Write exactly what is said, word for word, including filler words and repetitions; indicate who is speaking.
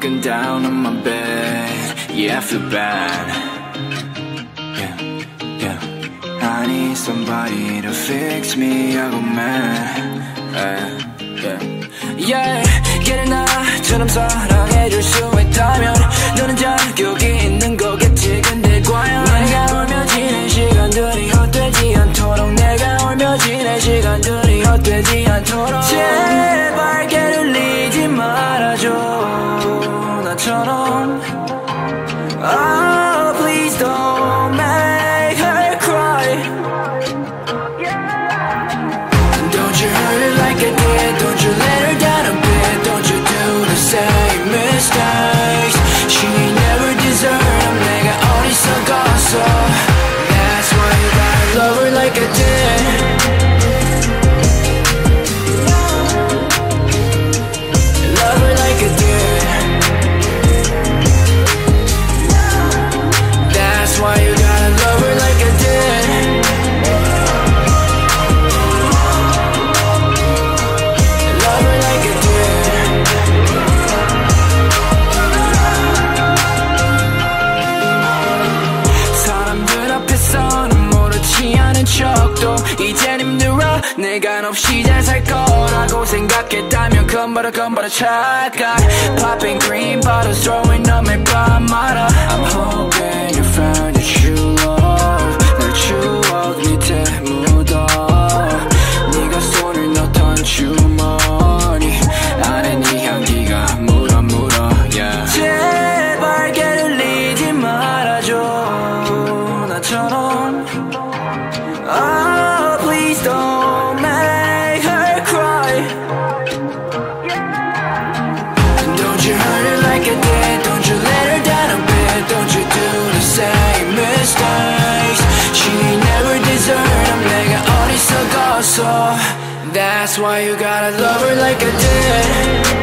Speaker 1: broken down on my bed. Yeah, I feel bad. Yeah, yeah. I need somebody to fix me. I go mad. Yeah, yeah. Yeah, 걔를 나처럼 사랑해줄 수 있다면 너는 자격이 있는 거겠지. 근데 과연 내가 울며 지낸 시간들이 헛되지 않도록, 내가 울며 지낸 시간들이 헛되지 않도록 제발 걔를 잊지 말아줘. 나처럼 Oh, please don't make her cry. Don't you hurt her like I did. Don't you let her down a bit. Don't you do the same mistakes. She never deserved them. 내가 어리석었어. That's why you gotta love her like I did. Love her like I did. That's why you gotta love her like I did. Love her like I did. 사람들 앞에서는 모르지 않은 척도 이젠 힘들어. 내가 없이 잘 살 거라고 생각했다면 건바라 건바라 착각. Popping green bottles, throwing up 매 밤마다. I'm hoping you found your true love. 널 추억 밑에 묻어. 네가 손을 넣던 주머니 안에 네 향기가 묻어 묻어. Yeah. 제발 걔를 잊지 말아줘. 나처럼 Oh, please don't make her cry. Don't you hurt her like I did. Don't you let her down a bit. Don't you do the same mistakes. She never deserved them. 내가 어리석었어. That's why you gotta love her like I did.